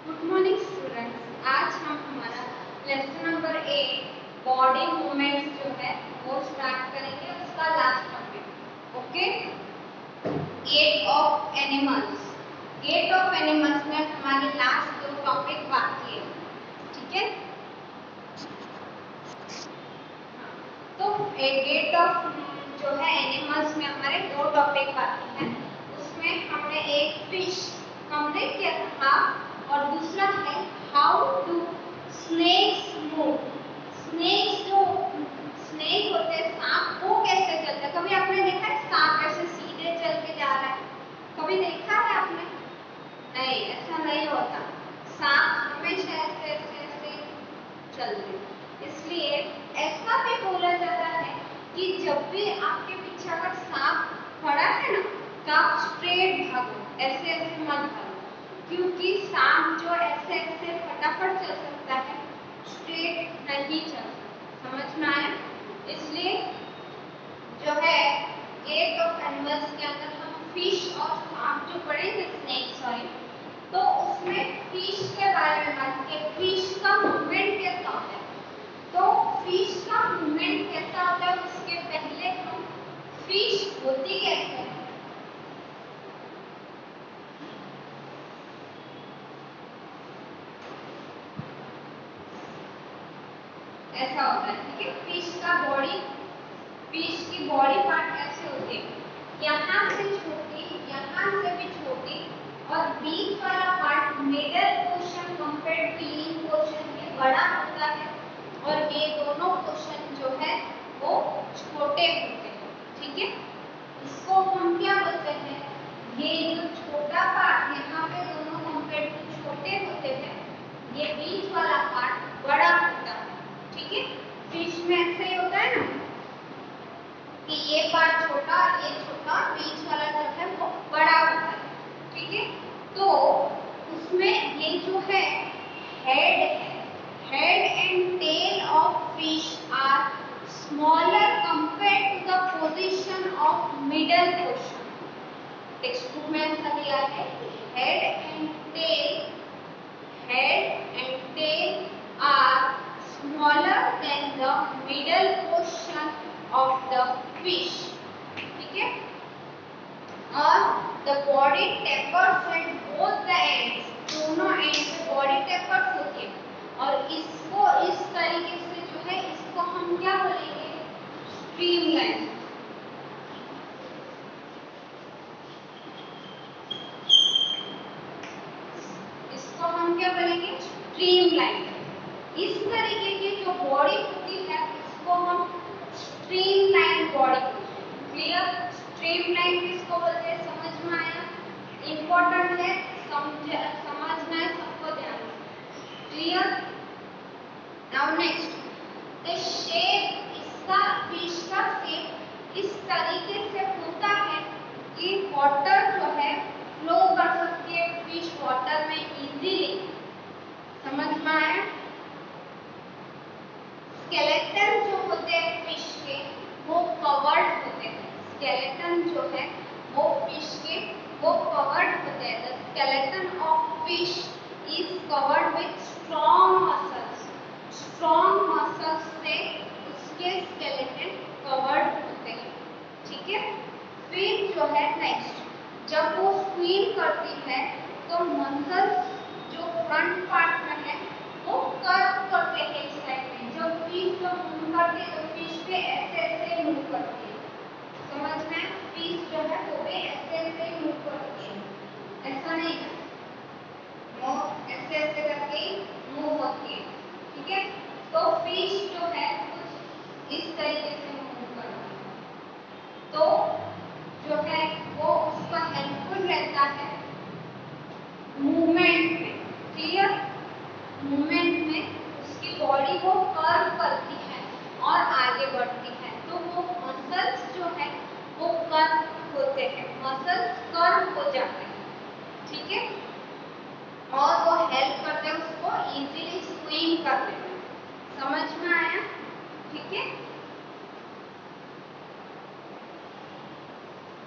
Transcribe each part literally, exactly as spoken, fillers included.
Good morning students. आज हम हमारा lesson number eight body movements जो है वो स्टार्ट करेंगे, उसका last topic. Okay, gait of animals. Gait of animals में हमारे लास्ट दो टॉपिक बाकी है, ठीक है। तो गेट ऑफ जो है एनिमल्स में हमारे दो टॉपिक बाकी हैं। उसमें हमने एक फिश कंप्लीट किया था और दूसरा है how to snakes move. Snakes जो स्नेक होते हैं, सांप, वो कैसे चलते हैं? कभी आपने देखा है सांप ऐसे सीधे चल के जा रहा है? कभी देखा है आपने? नहीं, ऐसा नहीं होता। सांप हमेशा ऐसे ऐसे ऐसे चलते हैं। इसलिए ऐसा भी बोला जाता है कि जब भी आपके पीछे अगर सांप खड़ा है ना, तो आप स्ट्रेट भागो, ऐसे ऐसे मत भागो, क्योंकि सांप जो ऐसे ऐसे फटाफट चल सकता है, स्ट्रेट नहीं चल सकता। समझ में आया? इसलिए जो है गेट ऑफ एनिमल्स के अंदर हम फिश और सांप जो पढ़ेंगे, स्नेक सॉरी, तो उसमें फिश के बारे में बात करें। फिश का मूवमेंट कैसा होता है? तो फिश का मूवमेंट कैसा होता है उसके पहले हम फिश होती कैसे है ऐसा होता है, ठीक है। फिश का बॉडी, फिश की बॉडी पार्ट ऐसे होती है, यहाँ से छोटी, यहाँ से भी छोटी, और बीच वाला part middle portion compare to lean portion में बड़ा होता है, और ये दोनों पोर्शन जो है वो छोटे होते हैं, ठीक है। इसको हम क्या बोलते हैं? ये जो छोटा पार्ट यहाँ पे दोनों कंपेयर टू छोटे होते हैं, ये बीच वाला पार्ट बड़ा होता है, ठीक है। फिश में ऐसे ही होता है ना कि ये पार्ट छोटा, ये छोटा, बीच वाला जो है वो बड़ा होता है, ठीक है। तो उसमें ये जो है हेड है, head and tail of fish are smaller compare to the position of middle portion. Textbook में ऐसा दिया है कि head and tail, head and tail are smaller than the middle portion of the fish, ठीक है। और the body tapers at both the ends, दोनों end पे बॉडी टेपर्स होती है, और इसको इस तरीके से जो है इसको हम क्या बोलेंगे? स्ट्रीमलाइन। इसको हम क्या बोलेंगे? स्ट्रीमलाइन। इस तरीके की जो बॉडी होती है इसको हम स्ट्रीमलाइन बॉडी बोलते हैं। क्लियर? स्ट्रीमलाइन किसको बोलते हैं? समझ में आया? इंपॉर्टेंट है, समझ समझना है सबको, ध्यान से। Clear? Now next, the shape, इसका फिश का शेप इस तरीके से होता है कि वाटर जो है फ्लो कर सकती है फिश वाटर में इजीली। समझ में आया? स्केलेटन जो होते हैं फिश के वो कवर्ड होते हैं। स्केलेटन जो है वो फिश के वो कवर्ड होते हैं। The skeleton of fish is covered with strong muscles. Strong muscles से उसके स्केलेटन कवर्ड होते हैं, ठीक है। फिर जो है नेक्स्ट, जब वो स्विम करती है तो मसल्स जो फ्रंट पार्ट में है वो कर्व करते हैं एक साइड में। जब फिश जो मूव करती है तो फिश पे ऐसे ऐसे मूव करती है। समझ में? फिश जो है वो भी ऐसे ऐसे मूव करती है, ऐसा नहीं है, वो ऐसे ऐसे करके मूव होती है, ठीक है। तो फिश जो है कुछ इस तरीके से मूव करती है, तो जो है वो उसका हेल्पफुल रहता है मूवमेंट में। क्लियर? मूवमेंट में उसकी बॉडी को कर्व करती है और आगे बढ़ती है, तो वो मसल्स जो है वो कर्व होते हैं, मसल्स कर्व हो जाते हैं, ठीक है। और वो हेल्प करते हैं उसको इजीली स्विम करने में। समझ में आया? ठीक है।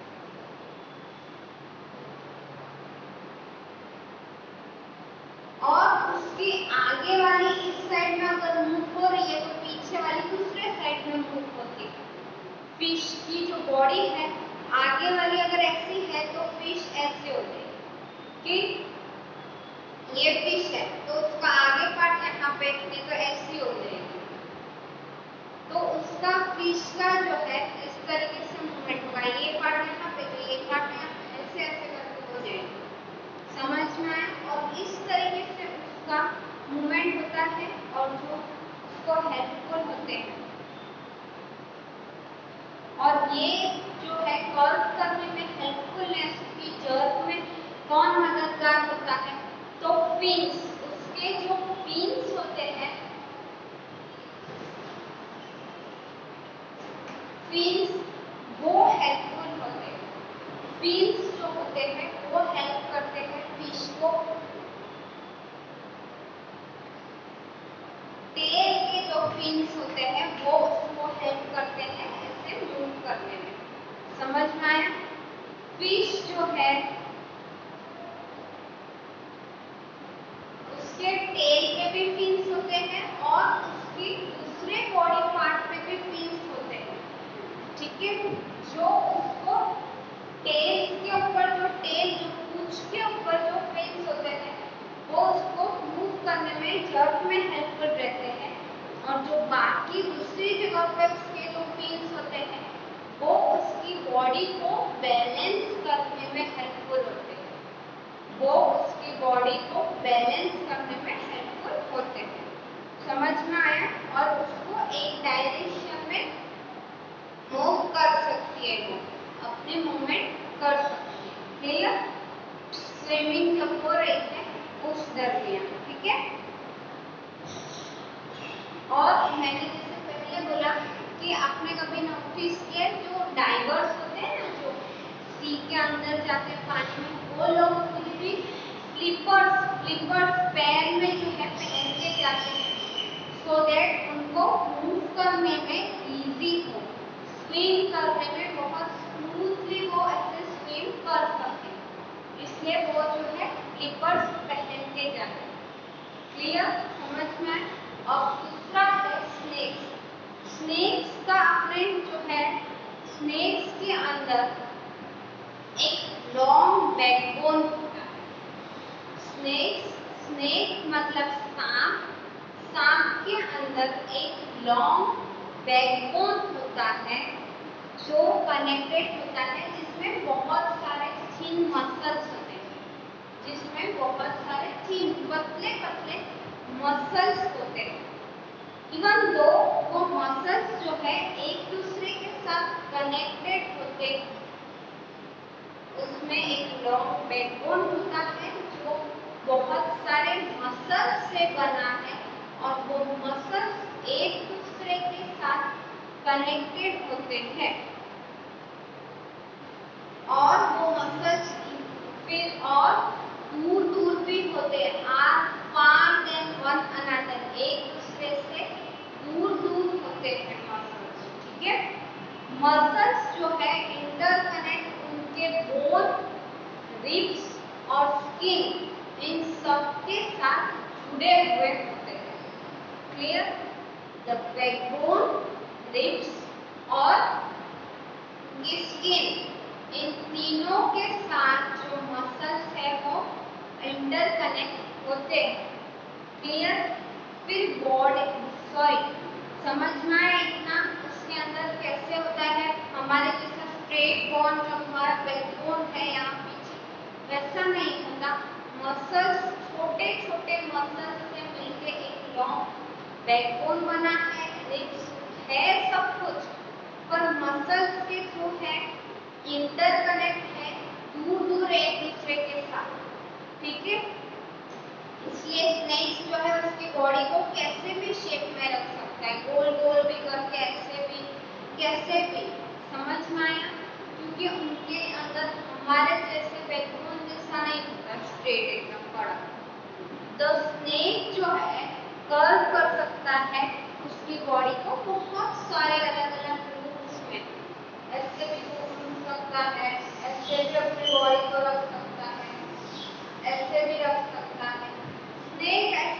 और उसकी आगे वाली इस साइड में अगर मूव हो रही है तो पीछे वाली दूसरे साइड में मूव होती है। फिश की जो बॉडी है आगे वाली अगर ऐसी है तो फिश ऐसे हो जाएगी कि ये फिश है तो उसका आगे पार्ट यहाँ पे नहीं तो ऐसी हो जाएगी, तो उसका फिश का जो है इस तरीके से मूवमेंट होगा, ये पार्ट यहाँ पे तो ये पार्ट यहाँ पे ऐसे ऐसे करके हो जाएगा, समझ में आया। और इस तरीके से उसका मूवमेंट होता है और जो उसको हेल्पफुल होते हैं। और ये जो है कर्व करने में हेल्पफुलनेस की जर्क में कौन मददगार होता है, तो फिन्स, उसके जो फिन्स होते हैं, फिन्स वो हेल्पफुल होते हैं। फिन्स जो होते हैं वो हेल्प करते हैं फिश को। टेल के जो फिन्स होते हैं वो उसको हेल्प करते हैं ऐसे मूव करने में, समझ में आया। फिश जो है उसके टेल पे भी फिन्स होते हैं और उसकी दूसरे बॉडी पार्ट पे भी फिन्स होते हैं, ठीक है। जो उसको टेल के ऊपर जो टेल जो पूंछ के ऊपर जो फिन्स होते हैं वो उसको मूव करने में जर्क में हेल्पफुल रहते हैं, और जो बाकी दूसरी जगह पे उसके जो फिन्स होते हैं वो उसकी बॉडी को बैलेंस करने में हेल्पफुल होते हैं, वो उसकी बॉडी को बैलेंस करने में हेल्पफुल होते हैं, समझ में आया। और उसको एक डायरेक्शन में मूव कर सकती है, वो अपने मूवमेंट कर सकती है, क्लियर। स्विमिंग जब हो रही है उस दरमियान, ठीक है। और मैंने जैसे पहले बोला कि आपने कभी नोटिस किया जो डाइवर्स होते हैं ना, जो सी के अंदर जाते हैं पानी में, वो लोग कुछ भी स्लीपर्स स्लीपर्स पैर में जो है पहन के जाते हैं, सो दैट उनको मूव करने में इजी हो, स्विम करने में बहुत स्मूथली वो ऐसे स्विम कर सकते हैं, इसलिए वो जो है स्लीपर्स पहन के जाते हैं, क्लियर, समझ में। अब दूसरा है स्नेक्स। स्नेक्स का आपने जो है स्नेक्स के अंदर एक लॉन्ग बैकबोन होता है। स्नेक्स, स्नेक मतलब सांप, सांप के अंदर एक लॉन्ग बैकबोन होता है जो कनेक्टेड होता है, जिसमें बहुत सारे थिन मसल्स होते हैं, जिसमें बहुत सारे थिन पतले पतले मसल्स होते हैं। इवन दो वो मसल्स जो है एक दूसरे के साथ कनेक्टेड होते हैं, उसमें एक लॉन्ग बैकबोन होता है जो बहुत सारे मसल्स से बना है, और वो मसल्स एक दूसरे के साथ कनेक्टेड होते हैं, और वो मसल्स फिर और दूर दूर भी होते हैं, are far than one another, एक दूसरे से दूर दूर होते हैं मसल्स, ठीक है। मसल्स जो है इंटरकनेक्ट उनके बोन, रिब्स और स्किन इन सब के साथ जुड़े हुए होते हैं, क्लियर। द बैकबोन, रिब्स और स्किन, इन तीनों के साथ जो मसल्स है वो इंटरकनेक्ट होते हैं, क्लियर। फिर बॉडी, सॉरी समझ में आया इतना, उसके अंदर कैसे होता है, हमारे जैसा स्ट्रेट बोन जो हमारा बैकबोन है यहाँ पीछे वैसा नहीं होता, मसल्स छोटे छोटे मसल्स से मिलके एक लॉन्ग बैकबोन बना है, रिब्स है सब कुछ, पर मसल्स के थ्रू है, इंटरकनेक्ट है दूर दूर एक दूसरे के साथ, ठीक है। इसलिए स्नेक्स जो है उसकी बॉडी को कैसे भी शेप में रख सकता है, गोल गोल भी करके, ऐसे भी, कैसे भी, समझ में आया। क्योंकि उनके अंदर हमारे जैसे बैकबोन जैसा नहीं होता स्ट्रेट एकदम बड़ा। द स्नेक जो है कर्व कर सकता है उसकी बॉडी को बहुत सारे अलग अलग रूप्स में, ऐसे भी घूम सकता है, ऐसे भी अपनी बॉडी को रख सकता है, ऐसे भी रख सकता है। स्नेक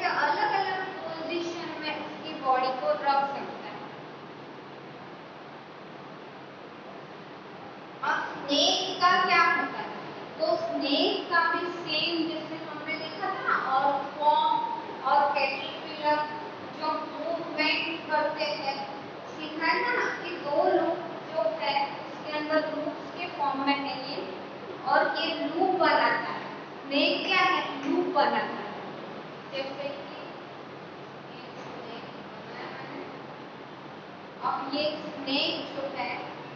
जैसे कि ये स्नेक बनाया है। अब ये स्नेक जो है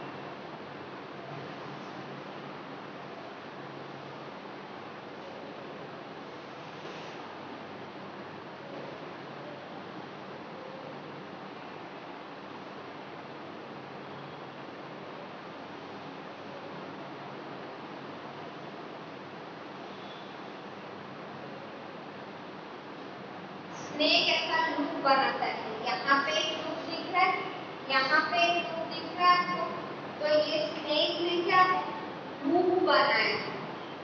स्नेक ऐसा लूप बनाता है। यहाँ पे एक लूप दिख रहा है, यहाँ पे एक लूप दिख रहा है आपको, तो ये स्नेक ने क्या लूप बनाया है।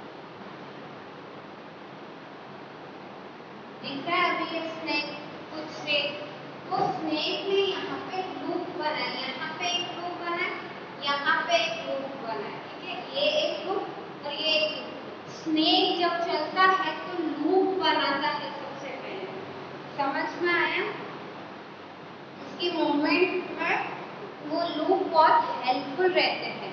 दिख रहा है अभी ये स्नेक कुछ स्नेक, तो स्नेक ने यहाँ पे लूप बनाया, यहाँ पे एक लूप बनाया, यहाँ पे एक लूप बनाया, ठीक है। ये एक लूप और ये एक लूप। स्नेक जब चलता है तो लूप बनाता है सबसे पहले, समझ में आया। इसकी मूवमेंट में वो लूप बहुत हेल्पफुल रहते हैं।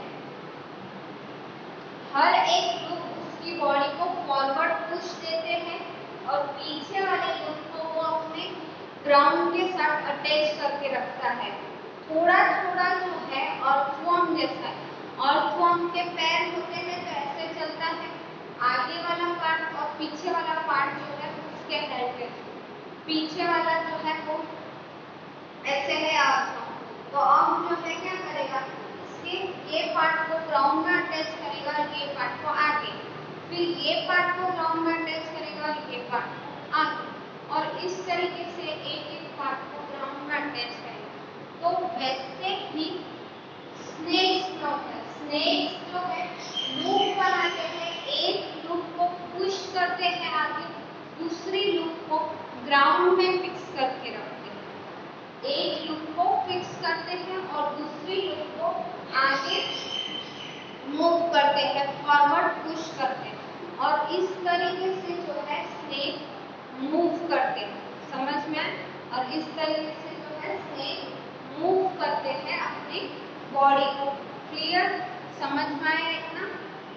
हर एक लूप उसकी बॉडी को फॉरवर्ड पुश देते हैं और पीछे वाले लूप को वो अपने ग्राउंड के साथ अटैच करके रखता है। थोड़ा थोड़ा जो है अर्थवर्म जैसा है। अर्थवर्म के पैर होते हैं तो ऐसे चलता है, आगे वाला पार्ट और पीछे वाला पार्ट जो है उसके हेल्प से। पीछे वाला जो है वो ऐसे है अर्थवर्म, तो अब जो है क्या करेगा, इसके ये पार्ट को ग्राउंड में अटैच करेगा और ये पार्ट को आगे, फिर ये पार्ट को ग्राउंड में अटैच करेगा और ये पार्ट को आगे, और इस तरीके से एक एक पार्ट को ग्राउंड में अटैच करेगा। तो वैसे ही स्नेक्स में होता है। स्नेक्स जो है लूप बनाते हैं, एक लूप को पुश करते हैं आगे, दूसरी लूप को ग्राउंड में फिक्स करके रखते हैं। एक लूप को फिक्स करते हैं और दूसरी लूप को आगे मूव करते हैं, फॉरवर्ड पुश करते हैं, और इस तरीके से जो है स्नेक मूव करते हैं, समझ में। और इस तरीके से जो है स्नेक मूव करते हैं अपनी बॉडी को। क्लियर, समझ में आया इतना।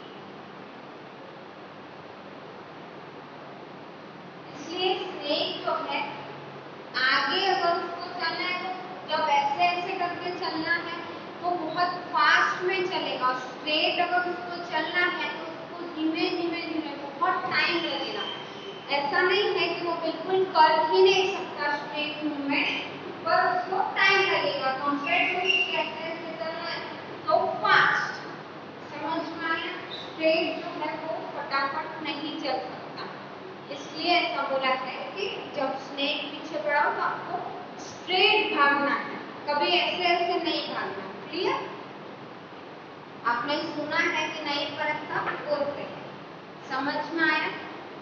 इसलिए स्नेक जो है आगे अगर उसको चलना है तो जब ऐसे ऐसे करके चलना है तो बहुत फास्ट में चलेगा। स्ट्रेट अगर उसको चलना है तो उसको धीमे धीमे धीमे बहुत टाइम लगेगा। ऐसा नहीं है कि वो बिल्कुल कर ही नहीं सकता स्ट्रेट मूवमेंट, पर उसको टाइम लगेगा कंपेयर टू ऐसे ऐसे चलना है तो फास्ट। समझ में आया। स्ट्रेट जो है वो फटाफट नहीं चल सकता, इसलिए ऐसा बोला है कि जब स्नेक पीछे पड़ा हो तो आपको स्ट्रेट भागना है, कभी ऐसे ऐसे नहीं भागना। क्लियर, आपने सुना है कि नहीं पर ऐसा बोलते हैं। समझ में आया।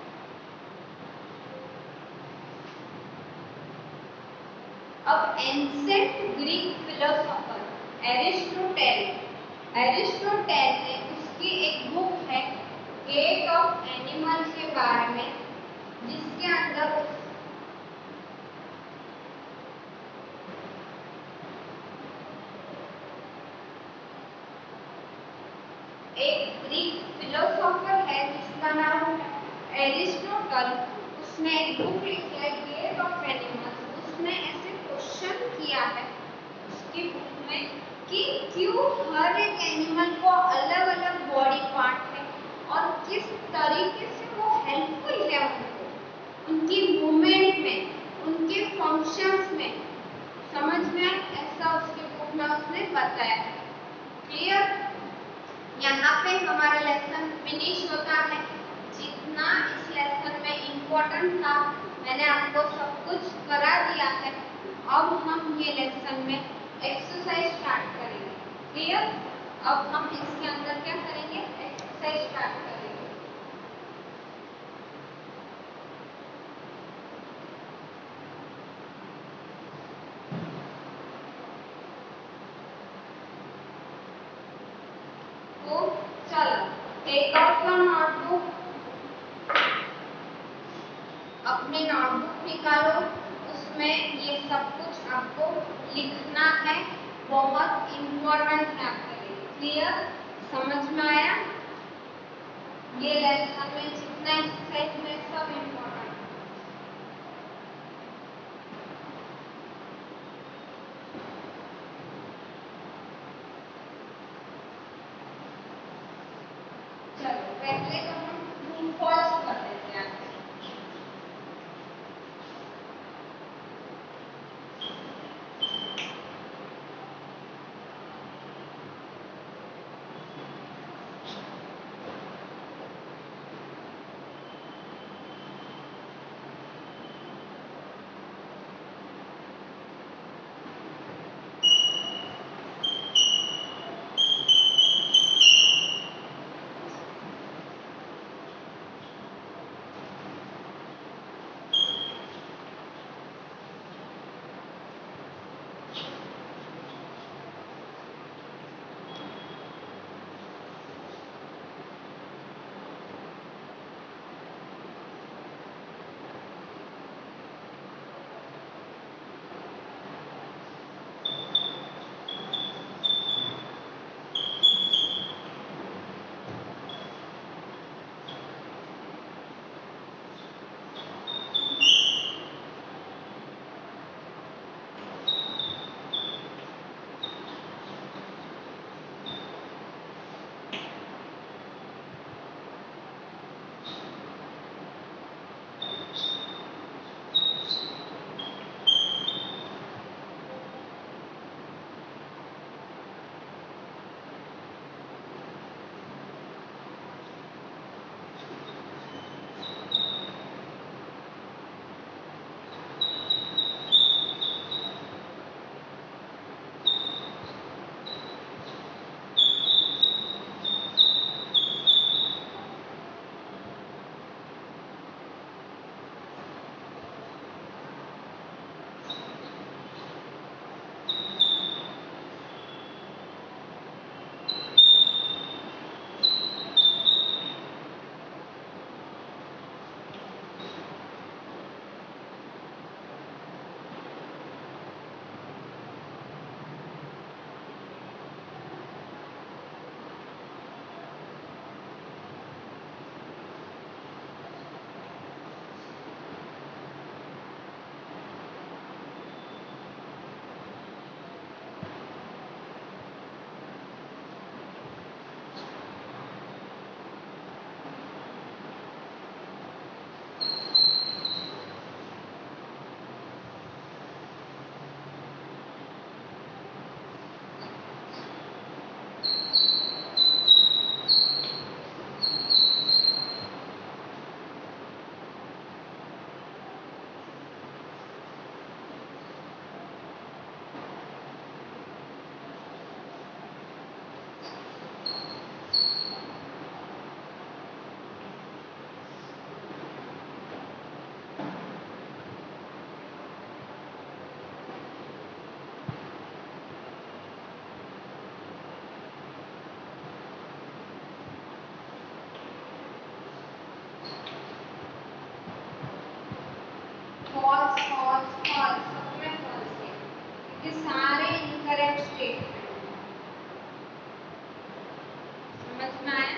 अब ancient Greek philosopher Aristotle Aristotle ने उसकी एक बुक है गेट ऑफ एनिमल के बारे में, जिसके अंदर एक ग्रीक फिलोसोफर है जिसका नाम है एरिस्टोटल। उसने एक बुक लिखी है गेट ऑफ एनिमल्स। उसने ऐसे क्वेश्चन किया है उसकी बुक में कि क्यों हर एक एनिमल को अलग अलग बॉडी पार्ट है और किस तरीके से वो हेल्पफुल है उनको, उनकी मूवमेंट में, उनके फंक्शंस में। समझ में ऐसा उसके बुक में उसने बताया। क्लियर, यहाँ पे हमारा लेसन फिनिश होता है। जितना इस लेसन में इम्पोर्टेंट था मैंने आपको सब कुछ करा दिया है। अब हम ये लेसन में एक्सरसाइज स्टार्ट करेंगे। क्लियर, अब हम इसके अंदर क्या करेंगे, एक्सरसाइज स्टार्ट करेंगे। तो चलो टेक आउट योर नोटबुक, अपने नोटबुक निकालो, उसमें ये सब कुछ आपको लिखना है, बहुत इम्पोर्टेंट है आपके लिए। क्लियर, समझ में आया। ये लेसन में जितना एक्सरसाइज में सब इम्पोर्टेंट। स्टेटमेंट। समझ में आया?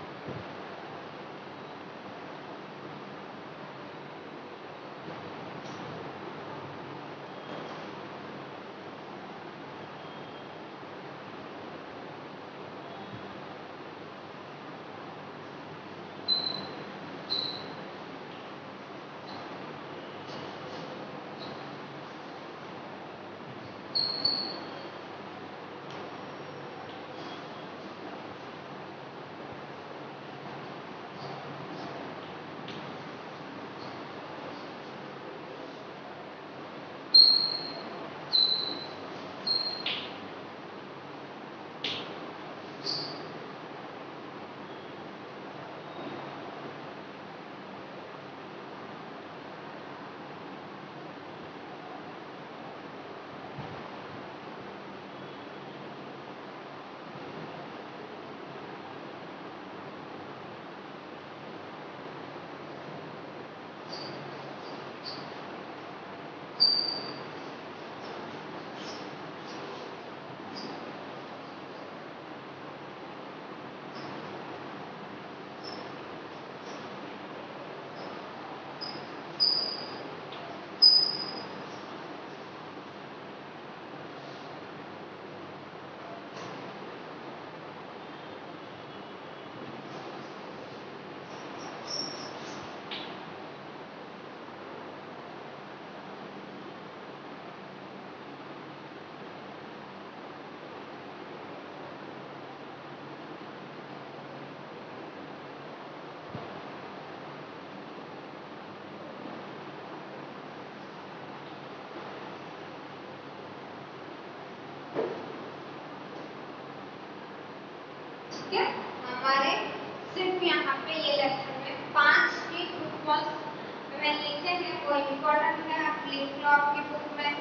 ठीक है, हमारे सिर्फ यहाँ पे ये लेक्चर में पांच ही प्रूफ मैं लिखे हैं, वो इम्पोर्टेंट है, आप लिख लो आपकी बुक में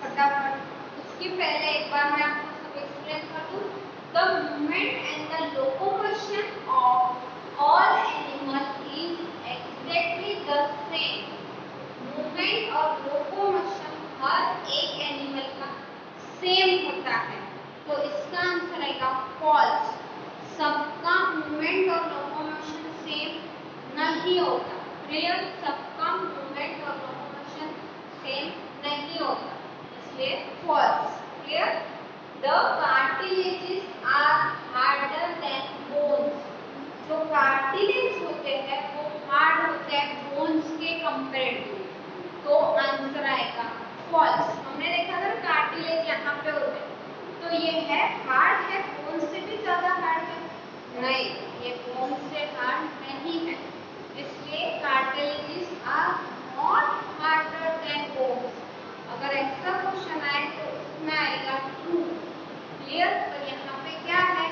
फटाफट। उसके पहले एक बार मैं आपको सब एक्सप्लेन कर दूं। The movement and the locomotion of all animal is exactly the same. Movement और लोकोमोशन हर एक एनिमल का सेम होता है, तो इसका आंसर आएगा फॉल्स। सबका मूवमेंट और लोकोमोशन सेम नहीं होता। क्लियर? सबका मूवमेंट और लोकोमोशन सेम नहीं होता, इसलिए false. Clear? The cartilages are harder than bones. जो कार्टिलेज होते हैं वो हार्ड होते हैं बोन्स के कंपैरेटिवली, तो आंसर आएगा फॉल्स। हमने देखा था कार्टिलेज यहाँ पे होते हैं, तो ये है हार्ड है, बोन से भी ज्यादा हार्ड है? नहीं, ये बोन से हार्ड नहीं है, इसलिए cartilages are not harder than bones. अगर ऐसा क्वेश्चन आए तो उसमें आएगा ट्रू। क्लियर? तो यहाँ पे क्या है?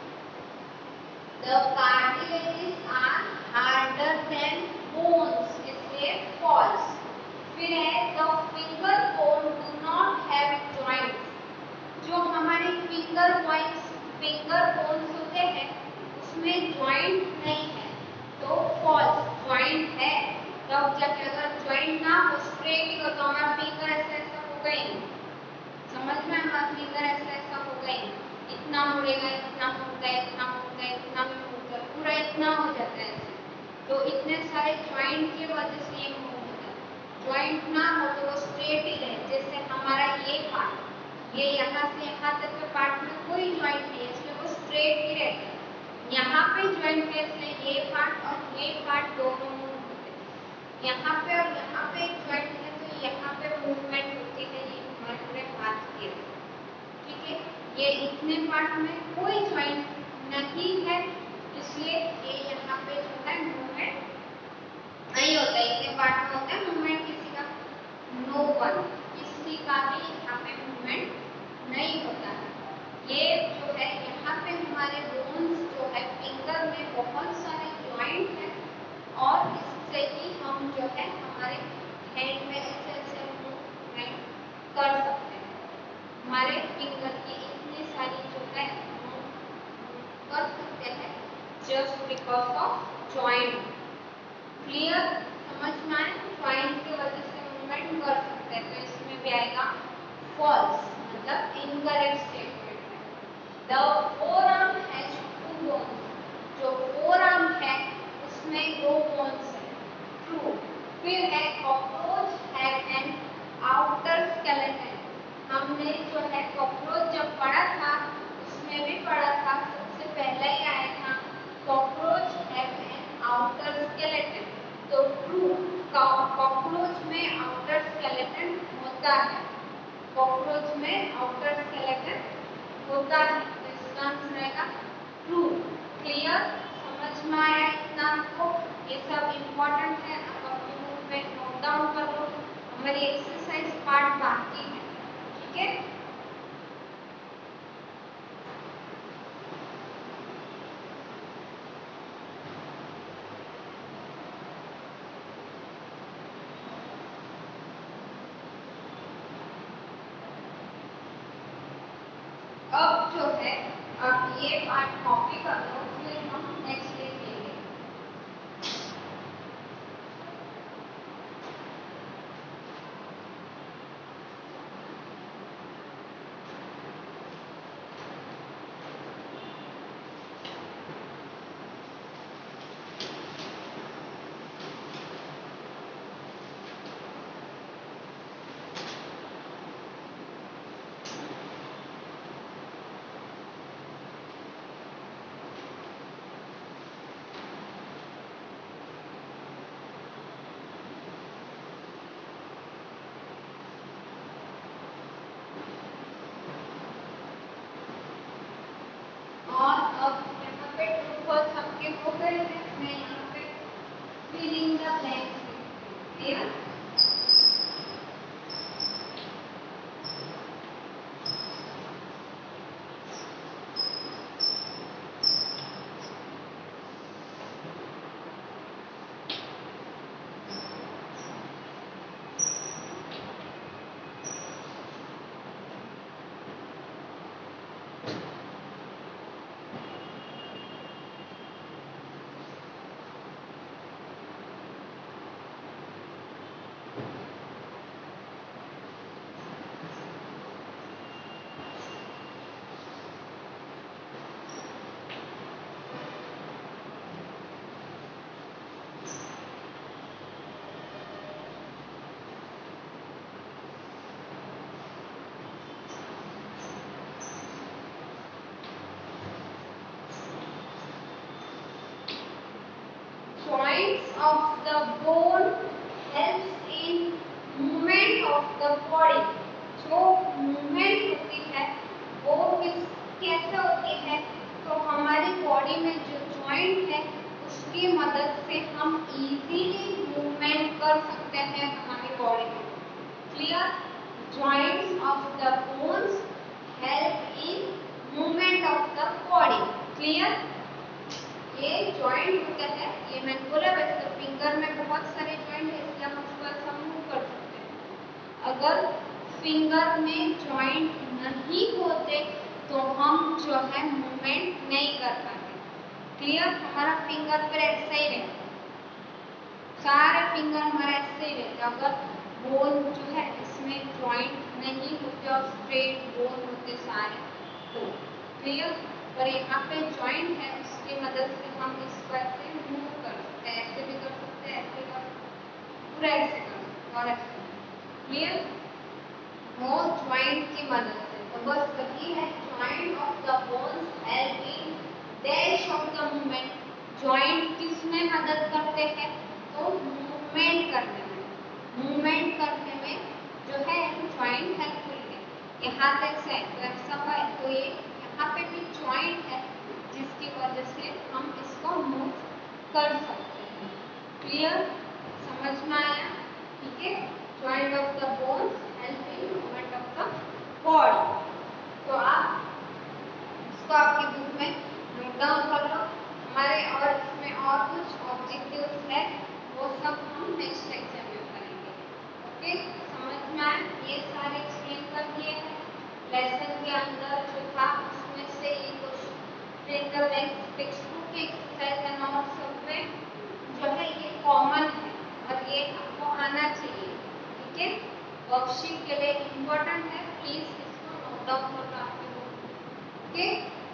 The cartilages are harder than bones, इसलिए फॉल्स। फिर है the finger bone do not have joints. जो हमारे फिंगर पॉइंट्स फिंगर बोन्स होते हैं उसमें जॉइंट नहीं है, तो फॉल्स। जॉइंट है तब जाके, अगर जॉइंट ना हो स्ट्रेट ही हो तो हमारा फिंगर ऐसा ऐसा होगा ही नहीं। समझ में? हमारा फिंगर ऐसा ऐसा होगा ही नहीं, इतना मुड़ेगा, इतना मुड़ता है, इतना मुड़ता है, इतना मुड़ता है, पूरा इतना हो जाता है ऐसे। तो इतने सारे जॉइंट की वजह से ये मूव होता है। जॉइंट ना हो तो वो स्ट्रेट ही रहे, जैसे हमारा ये पार्ट, ये यहाँ से यहाँ तक के पार्ट में कोई जॉइंट नहीं है, इसलिए वो स्ट्रेट ही रहता है। यहाँ पे जॉइंट कैसे? ये पार्ट और ये पार्ट दोनों मूव होते हैं। यहाँ पे और यहाँ पे एक जॉइंट है, तो यहाँ पे मूवमेंट होती है, ये हमारे हाथ की। ठीक है, ये इतने पार्ट में कोई जॉइंट नहीं है, इसलिए ये यहाँ पे जो है मूवमेंट नहीं होता है। इतने पार्ट में होता है मूवमेंट किसी का नो वन, किसी का भी यहाँ पे मूवमेंट नहीं होता है। ये जो है यहाँ पे हमारे बोन्स जो है फिंगर में बहुत सारे जॉइंट है, और इससे ही हम जो है हमारे हैंड में ऐसे ऐसे मूवमेंट कर सकते हैं। हमारे फिंगर की इतनी सारी जो है कर सकते हैं just because of joint. Clear? समझ में आए? जॉइंट की वजह से मूवमेंट कर सकते हैं, तो इसमें भी आएगा फॉल्स, मतलब incorrect statement. Cockroach have an outer skeleton. हमने जो है कॉकरोच जब पढ़ा था उसमें भी पढ़ा था, सबसे पहले ही आया था cockroach have an outer skeleton. तो ट्रू, कॉकरोच में आउटर स्केलेटन होता है, कॉकरोच में आउटर स्केलेटन होता है, तो इसका आंसर रहेगा ट्रू। क्लियर, समझ में आया इतना आपको? ये सब इम्पोर्टेंट है, आप अपने बुक में नोट डाउन कर लो। हमारी एक्सरसाइज पार्ट बाकी है, ठीक है? अब जो है आप ये पार्ट कॉपी कर लो, फिर हम नेक्स्ट डे लेंगे। और अब यहाँ पे ट्रू फॉल्स आपके हो गए हैं, मैं यहाँ पे फिलिंग द ब्लैंक्स लिखती हूँ। Joints of the bone helps in movement of the body। जो मूवमेंट होती है वो किस कैसे होती है? तो हमारी बॉडी में जो जॉइंट है उसकी मदद से हम इजीली मूवमेंट कर सकते हैं हमारी बॉडी में। Clear? Joints of the bones help in movement of the body. Clear? ये जॉइंट होता है, ये मैंने बोला वैसे फिंगर में बहुत सारे जॉइंट है, इसलिए हम उसको ऐसा मूव कर सकते हैं। अगर फिंगर में जॉइंट नहीं होते तो हम जो है मूवमेंट नहीं कर पाते। क्लियर? हमारा फिंगर पर ऐसा ही रहता, सारे फिंगर हमारे ऐसे ही रहते। अगर बोन जो है इसमें जॉइंट नहीं होते और स्ट्रेट बोन होते सारे तो। क्लियर? पर यहाँ पे जॉइंट है, उसकी मदद से हम इसको ऐसे मूव कर सकते हैं, ऐसे भी कर सकते हैं, ऐसे कर पूरा ऐसे कर सकते और ऐसे। क्लियर? वो जॉइंट की मदद से, तो बस वही है joint of the bones help in dash of the movement. Joint किसमें मदद करते हैं? तो मूवमेंट करने में, मूवमेंट करने में जो है जॉइंट हेल्पफुल है। यहाँ तक से तो ऐसा हुआ है, तो ये यहाँ पे भी जॉइंट है जिसकी वजह से हम इसको मूव कर सकते हैं। क्लियर? समझ में आया? ठीक है? Joint of the bones help in movement of the body. तो आप इसको आपकी बुक में नोट डाउन कर लो। हमारे और इसमें और कुछ ऑब्जेक्टिव्स है, वो सब हम नेक्स्ट लेक्चर में करेंगे। ओके? समझ में आया? ये सारे एक्सप्लेन कर दिए हैं लेसन के अंदर जो था उसमें से ये question fill the blanks textbook के एक्सरसाइज एंड और सब में जो है ये कॉमन है और ये आपको आना चाहिए। ठीक है? वर्कशीट के लिए इम्पोर्टेंट है, प्लीज इसको नोट डाउन कर लो आपकी बुक। ओके?